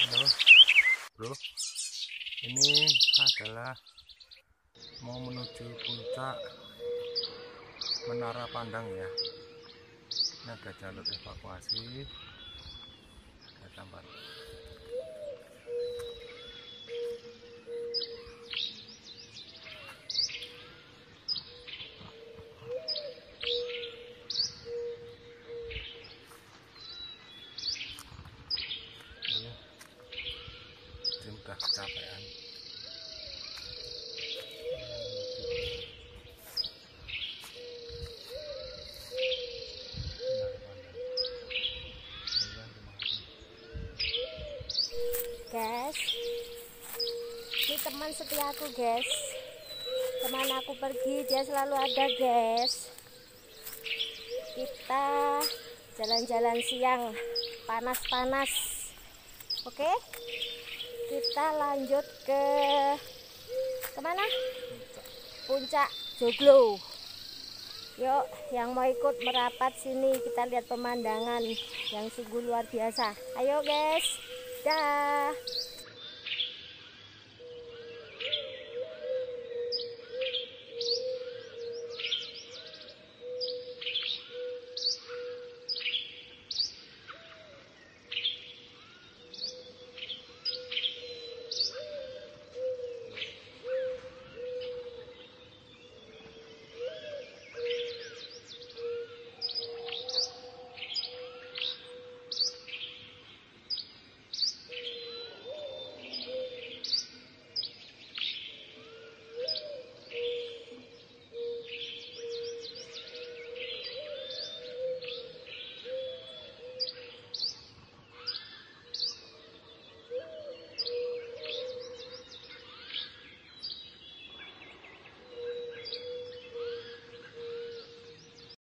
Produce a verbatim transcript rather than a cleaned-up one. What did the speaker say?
Halo bro, ini adalah mau menuju puncak Menara Pandang ya. Ini ada jalur evakuasi, ada gambar. Ini sudah kecapean. Guys, ini teman setiaku guys. Kemana aku pergi dia selalu ada guys. Kita jalan-jalan siang, panas-panas. Oke, kita lanjut ke kemana? Puncak Joglo. Yuk, yang mau ikut merapat sini kita lihat pemandangan yang sungguh luar biasa. Ayo guys. Dah.